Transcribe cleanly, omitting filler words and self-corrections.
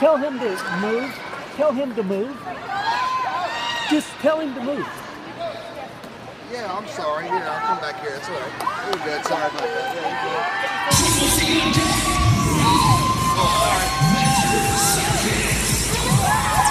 Tell him to move. Tell him to move. Just tell him to move. Yeah, I'm sorry. Here, I'll come back here. It's all right. We're good. Sorry about that. Yeah, you're good. Oh, sorry.